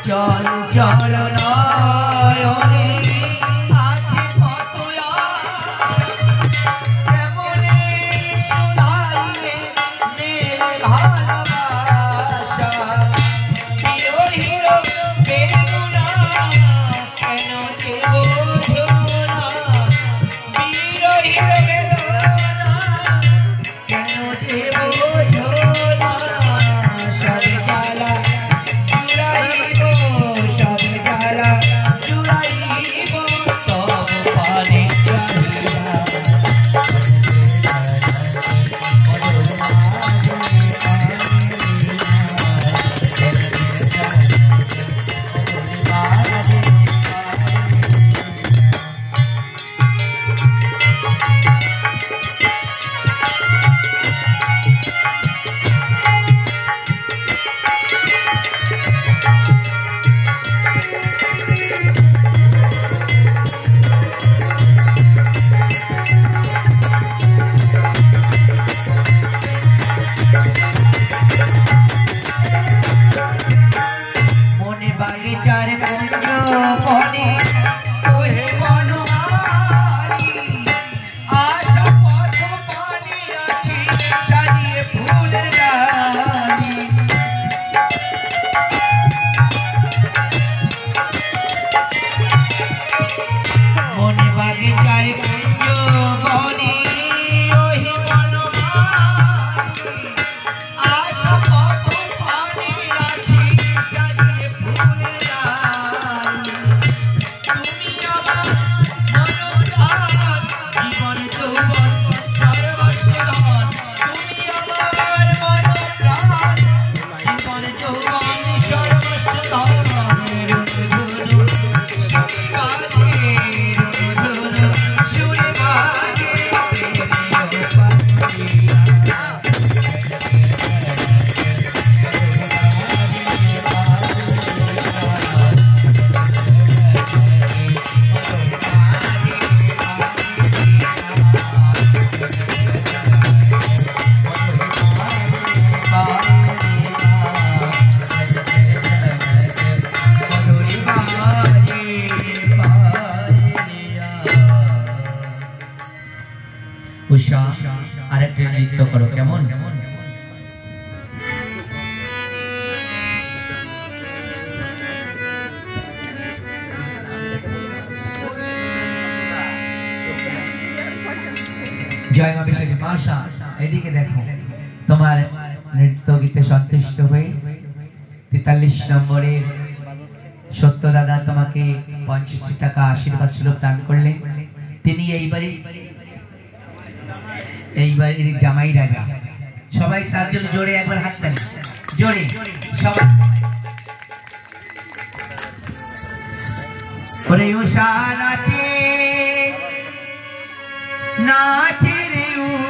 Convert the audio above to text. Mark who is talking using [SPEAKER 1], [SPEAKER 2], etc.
[SPEAKER 1] চল চল নয়নে আছে কত কেমনে শোনাইলে মেরে ভালোবাসা বিরহির বেদনা কেন যে বোঝো না বিরহির বেদনা কেন যে বোঝো না সব জ্বালা জুড়াইব সব জ্বালা জুড়াইব তব পানে বাগিচার কুঞ্জ বনে ওহে বনমালী আশা পথ পানি আছে সাজিয়ে ফুলের ডালি মনে বাগিচার কুঞ্জ বনে ওহে বনমালী আশা পথ পানি আছে সাজিয়ে ফুলের উষা আরেকটা নৃত্য করো কেমন জয় মা বিশ্বজি মাশা এদিকে দেখো তোমার নৃত্য গীতে সন্তুষ্ট হয়ে 43 নম্বরের সত্য দাদা তোমাকে 50 টাকা আশীর্বাদ স্বরূপ দান করলেন তিনি এইবারের জামাই রাজা সবাই তার জন্য জোরে একবার হাত তালি জোরে সবাই ওরে উষা নাচে নাচে রে